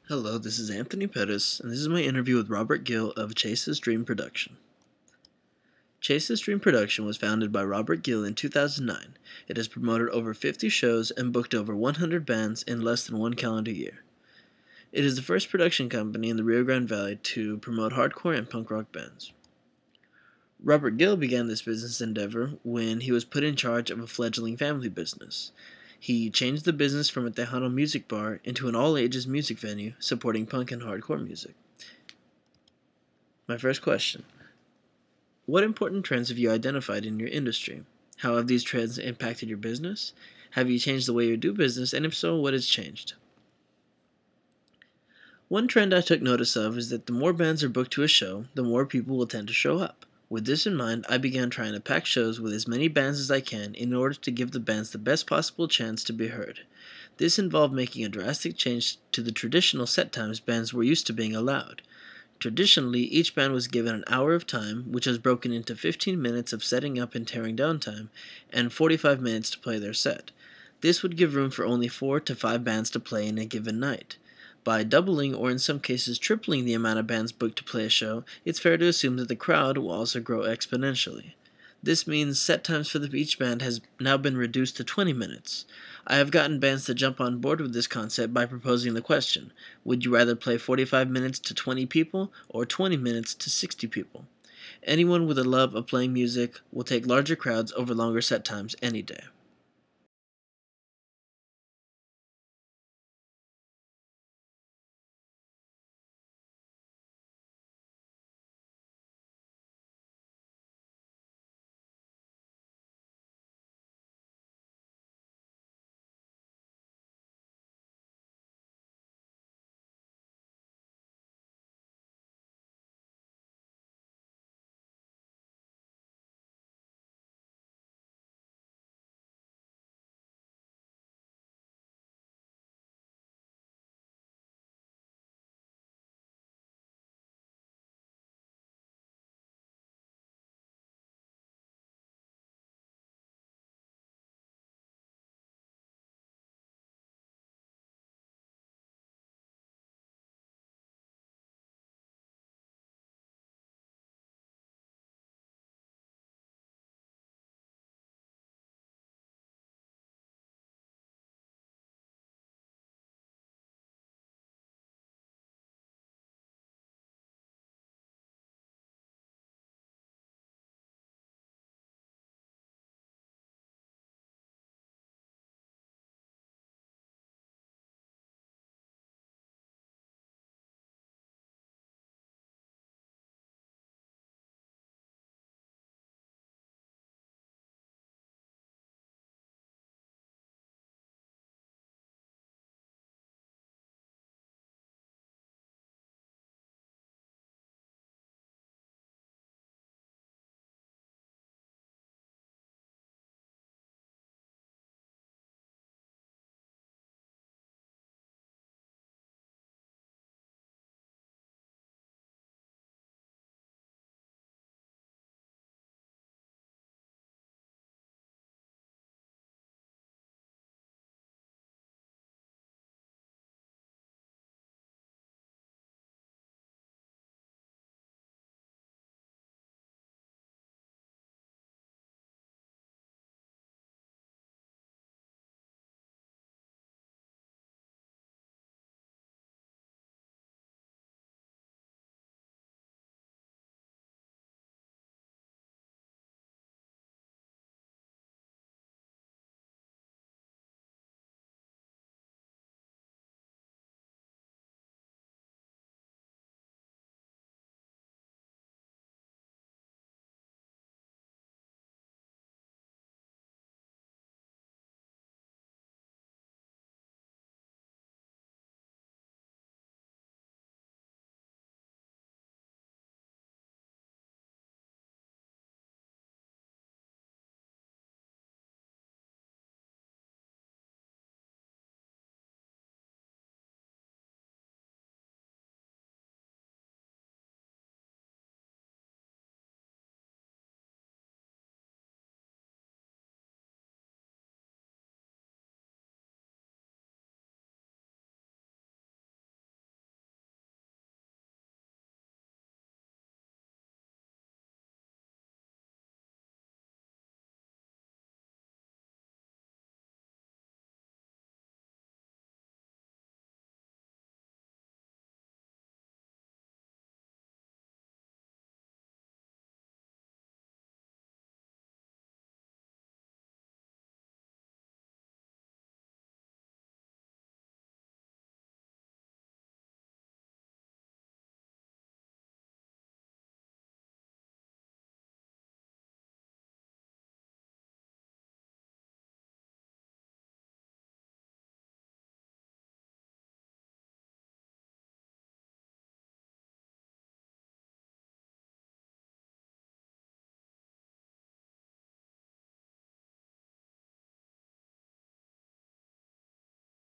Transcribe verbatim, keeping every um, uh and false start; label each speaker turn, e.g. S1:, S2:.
S1: Hello, this is Anthony Pettis, and this is my interview with Robert Gil of Chase's Dream Production. Chase's Dream Production was founded by Robert Gil in two thousand nine. It has promoted over fifty shows and booked over one hundred bands in less than one calendar year. It is the first production company in the Rio Grande Valley to promote hardcore and punk rock bands. Robert Gil began this business endeavor when he was put in charge of a fledgling family business. He changed the business from a Tejano music bar into an all-ages music venue supporting punk and hardcore music. My first question: what important trends have you identified in your industry? How have these trends impacted your business? Have you changed the way you do business, and if so, what has changed? One trend I took notice of is that the more bands are booked to a show, the more people will tend to show up. With this in mind, I began trying to pack shows with as many bands as I can in order to give the bands the best possible chance to be heard. This involved making a drastic change to the traditional set times bands were used to being allowed. Traditionally, each band was given an hour of time, which was broken into fifteen minutes of setting up and tearing down time, and forty-five minutes to play their set. This would give room for only four to five bands to play in a given night. By doubling, or in some cases tripling, the amount of bands booked to play a show, it's fair to assume that the crowd will also grow exponentially. This means set times for the each band has now been reduced to twenty minutes. I have gotten bands to jump on board with this concept by proposing the question: would you rather play forty-five minutes to twenty people or twenty minutes to sixty people? Anyone with a love of playing music will take larger crowds over longer set times any day.